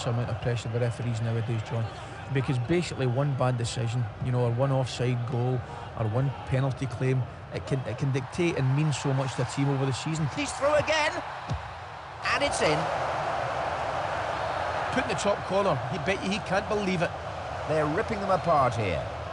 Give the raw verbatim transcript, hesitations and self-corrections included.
amount of pressure the referees nowadays, John, because basically one bad decision, you know, or one offside goal or one penalty claim, it can it can dictate and mean so much to a team over the season. He's through again, and it's in. Put in the top corner. He bet you he can't believe it. They're ripping them apart here.